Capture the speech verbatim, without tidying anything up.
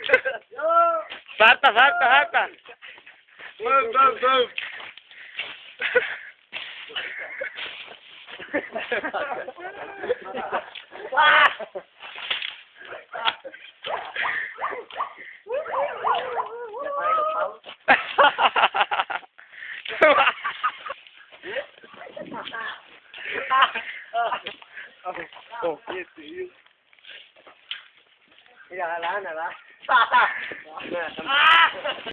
Falta, falta, falta. Move, move, move. Oh, yes, yes. Mira, la Ana, la.